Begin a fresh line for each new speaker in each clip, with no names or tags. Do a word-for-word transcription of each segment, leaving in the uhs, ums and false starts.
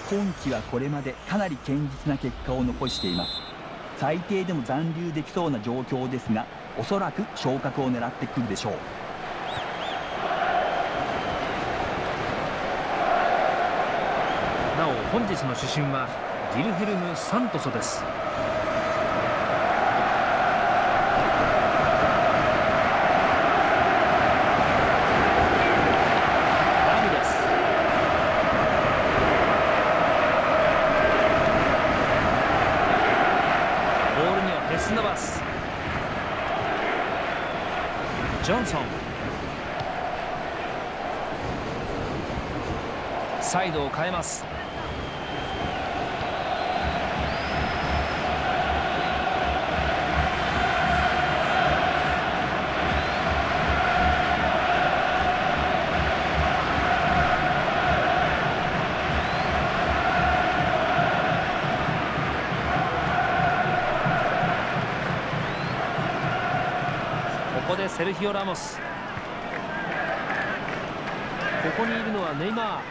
今季はこれまでかなり堅実な結果を残しています。最低でも残留できそうな状況ですが、おそらく昇格を狙ってくるでしょう。
なお本日の主審はギルヘルム・サントソです。ラミレス、ボールにはヘスナバス、ジョンソン、サイドを変えます。ここでセルヒオ・ラモス、ここにいるのはネイマ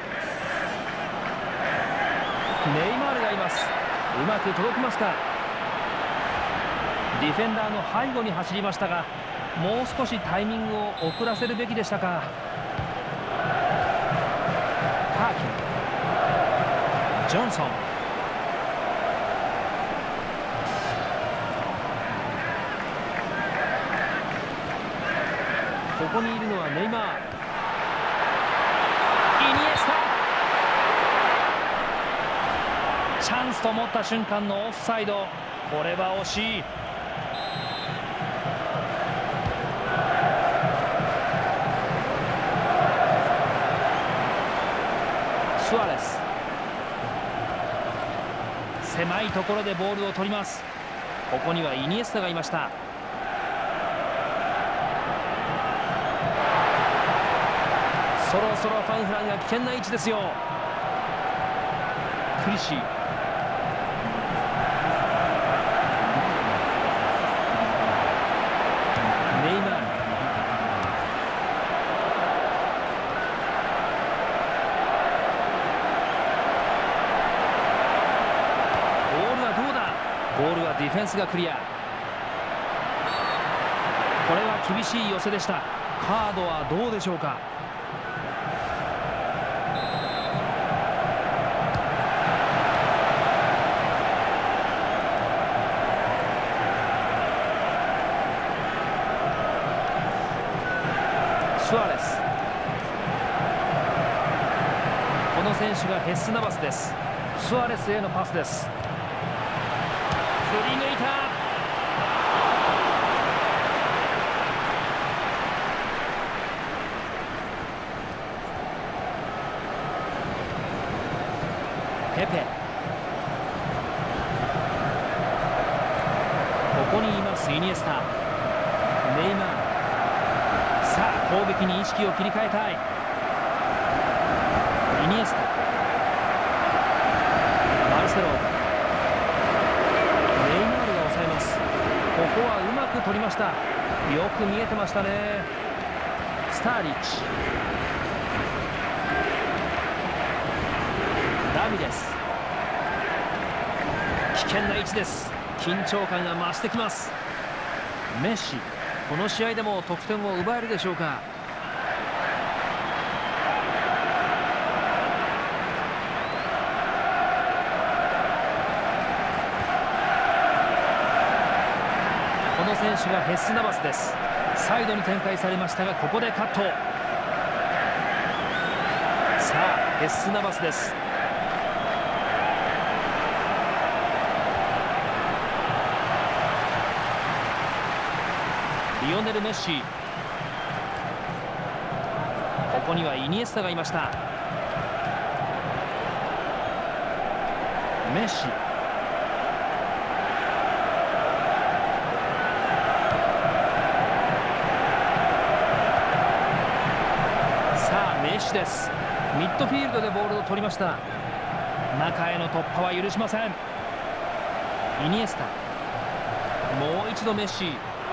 ール。ネイマールがいます。うまく届きますか。ディフェンダーの背後に走りましたが、もう少しタイミングを遅らせるべきでしたか。カーキ、ジョンソン、ここにいるのはネイマール。イニエスタ、チャンスと思った瞬間のオフサイド。これは惜しい。スアレス、狭いところでボールを取ります。ここにはイニエスタがいました。そろそろファンフランが危険な位置ですよ。クリシー、ネイマール、ボールはどうだ。ボールはディフェンスがクリア。これは厳しい寄せでした。カードはどうでしょうか。スアレス、この選手がヘスナバスです。スアレスへのパスです。振り抜いた。ペペ、ここにいますイニエスタ、ネイマール。さあ攻撃に意識を切り替えたい。イニエスタ、マルセロ、ネイマールが抑えます。ここはうまく取りました。よく見えてましたね。スターリッチ、ラミレス、危険な位置です。緊張感が増してきます。メッシ、この試合でも得点を奪えるでしょうか。この選手がヘスナバスです。サイドに展開されましたが、ここでカット。さあヘスナバスです。リオネル・メッシ、ここにはイニエスタがいました。メッシ、さあメッシです。ミッドフィールドでボールを取りました。中への突破は許しません。イニエスタ、もう一度メッシ。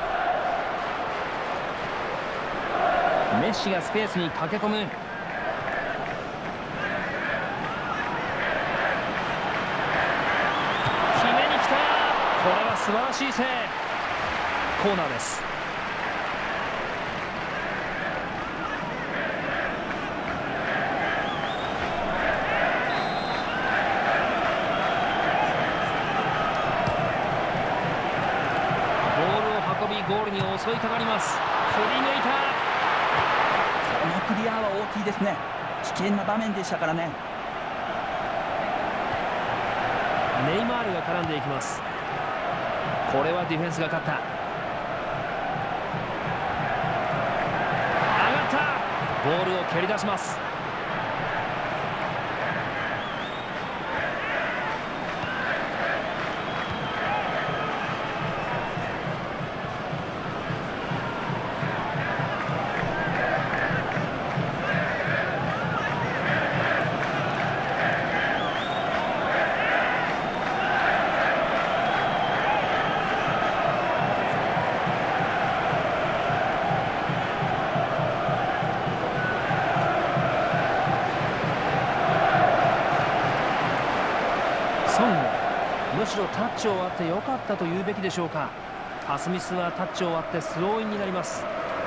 メッシがスペースに駆け込む。 素晴らしいセーブ。コーナーです。ゴールに襲いかかります。振り抜いた。
このクリアは大きいですね。危険な場面でしたからね。
ネイマールが絡んでいきます。これはディフェンスが勝った。上がった。ボールを蹴り出します。ソング、むしろタッチを割って良かったと言うべきでしょうか。アスミスはタッチを割ってスローインになります。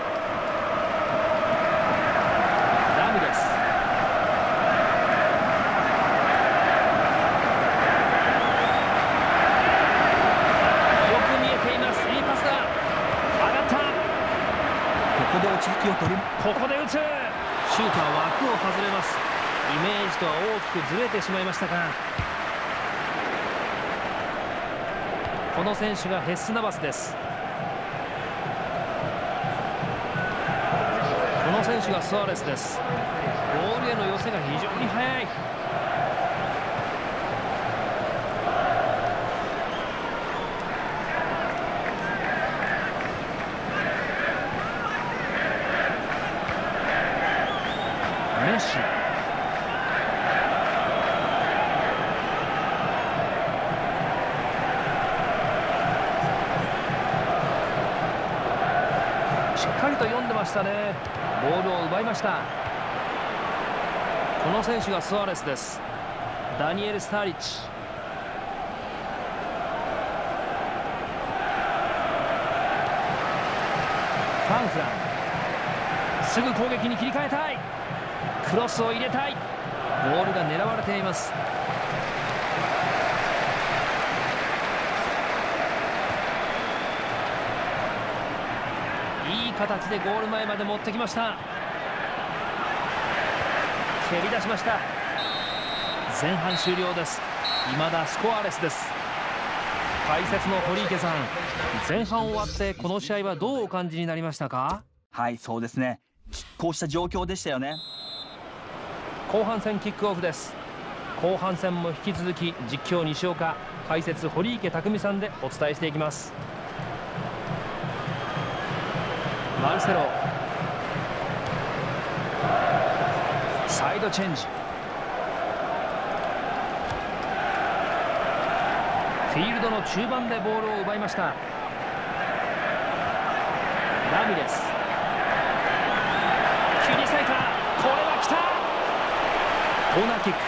ラミレス、よく見えています。いいパスだ。上がった。
ここで落ち着きを取る。
ここで打つ。シュートは枠を外れます。イメージとは大きくずれてしまいましたか。この選手がヘッスナバスです。この選手がスアレスです。ボールへの寄せが非常に速い。メッシ、しっかりと読んでましたね。ボールを奪いました。この選手がスアレスです。ダニエル・スターリッチ、ファンフラン、すぐ攻撃に切り替えたい。クロスを入れたい。ボールが狙われています。いい形でゴール前まで持ってきました。蹴り出しました。前半終了です。未だスコアレスです。解説の堀池さん、前半終わってこの試合はどうお感じになりましたか？
はい、そうですね。こうした状況でしたよね。
後半戦キックオフです。後半戦も引き続き実況西岡、解説堀池匠さんでお伝えしていきます。マルセロ、サイドチェンジ、フィールドの中盤でボールを奪いました。ラミレス、切り裂いた。これは来た。コーナーキック。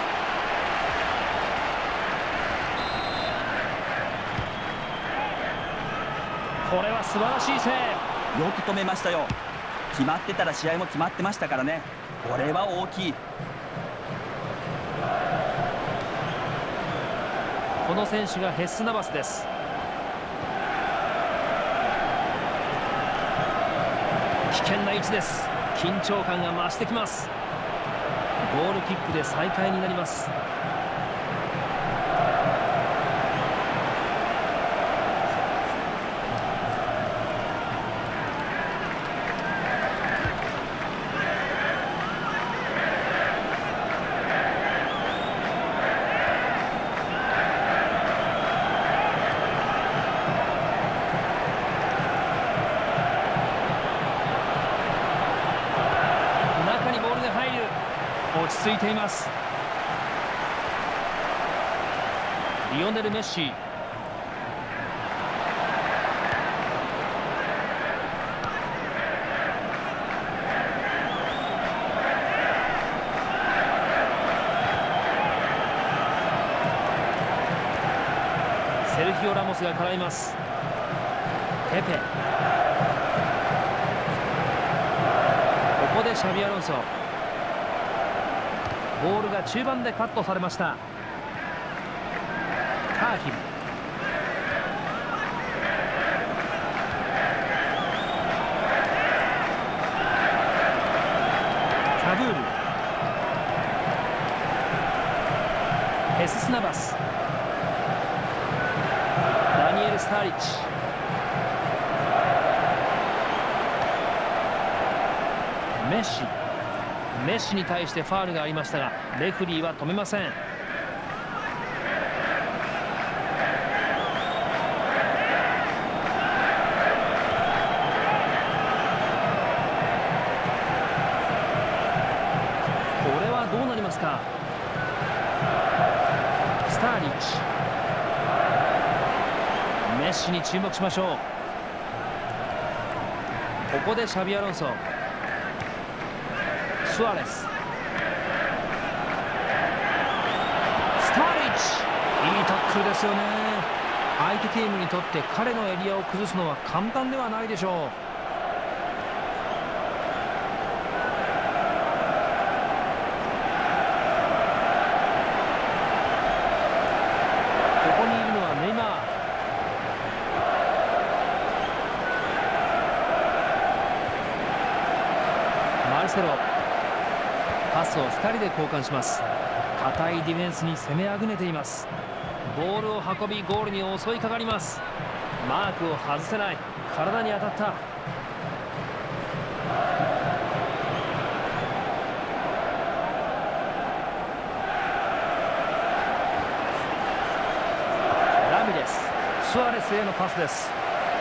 これは素晴らしいセーブ。
よく止めましたよ。決まってたら試合も決まってましたからね。これは大きい。
この選手がヘッスナバスです。危険な位置です。緊張感が増してきます。ゴールキックで再開になります。落ち着いています。リオネル・メッシ、セルヒヒオ・ラモスが絡みます。ペペ、ここでシャビアロンソ。ボールが中盤でカットされました。カーヒム、カブール、ヘススナバス、ダニエル・スターリッチ、メッシ。メッシに対してファウルがありましたがレフリーは止めません。これはどうなりますか。スターリッチ、メッシに注目しましょう。ここでシャビアロンソ。スアレス、スターリッチ、いいタックルですよね。相手チームにとって彼のエリアを崩すのは簡単ではないでしょう。ここにいるのはネイマー。マルセロ、パスをふたりで交換します。堅いディフェンスに攻めあぐねています。ボールを運びゴールに襲いかかります。マークを外せない。体に当たった。ラミレス、スアレスへのパスです。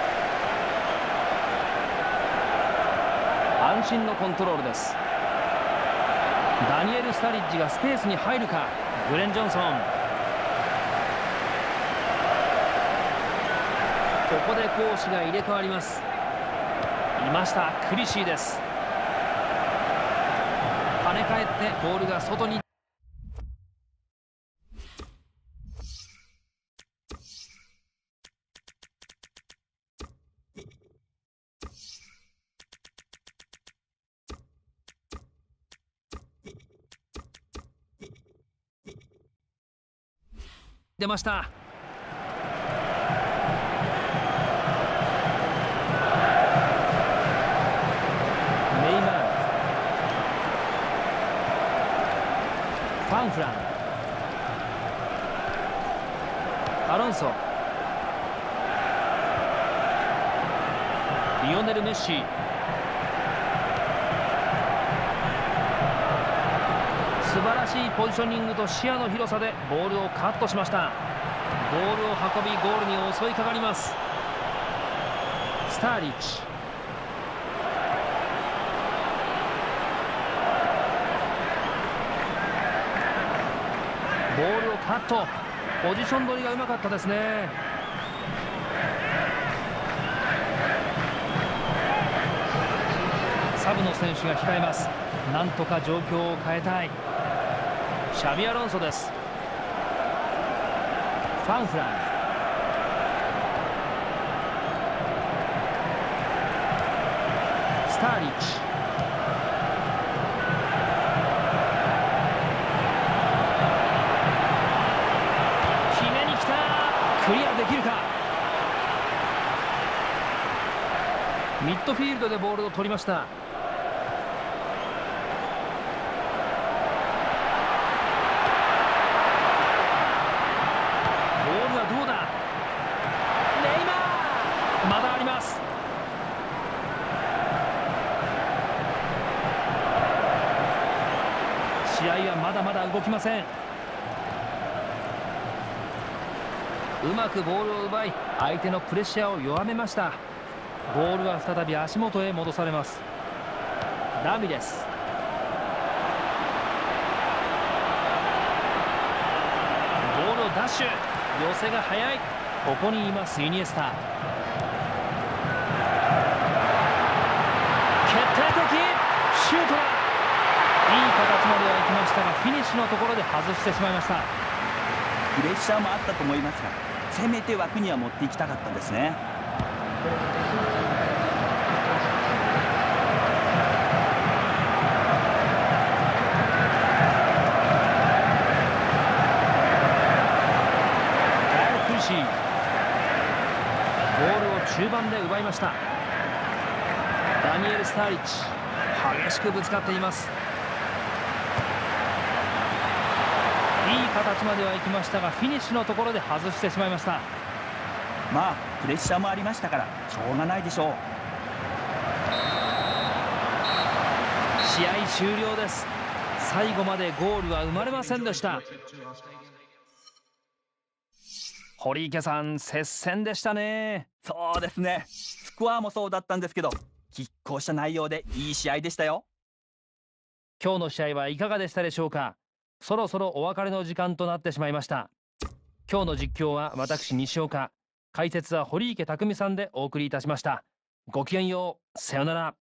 安心のコントロールです。ダニエル・スタリッジがスペースに入るか。グレン・ジョンソン、ここで攻守が入れ替わります。いました、クリシーです。跳ね返ってボールが外に。出ました。ネイマール、ファンフラン、アロンソ、リオネル・メッシ、素晴らしいポジショニングと視野の広さでボールをカットしました。ボールを運びゴールに襲いかかります。スターリッチ、ボールをカット。ポジション取りがうまかったですね。サブの選手が控えます。なんとか状況を変えたい。シャビアロンソです。ファンフラン、スターリッチ、決めに来た。クリアできるか。ミッドフィールドでボールを取りました。まだあります。試合はまだまだ動きません。うまくボールを奪い相手のプレッシャーを弱めました。ボールは再び足元へ戻されます。ラミレス、ボールをダッシュ、寄せが速い。ここにいますイニエスタ。決定的シュートだ。いい形までは行きましたがフィニッシュのところで外してしまいました。
プレッシャーもあったと思いますがせめて枠には持っていきたかったですね。
ボールを中盤で奪いました。ダニエル・スターリッチ、激しくぶつかっています。いい形までは行きましたが、フィニッシュのところで外してしまいました。
まあプレッシャーもありましたからしょうがないでしょう。
試合終了です。最後までゴールは生まれませんでした。堀池さん、接戦でしたね。
そうですね。スコアもそうだったんですけど、拮抗した内容でいい試合でしたよ。
今日の試合はいかがでしたでしょうか。そろそろお別れの時間となってしまいました。今日の実況は私西岡、解説は堀池匠さんでお送りいたしました。ごきげんよう、さよなら。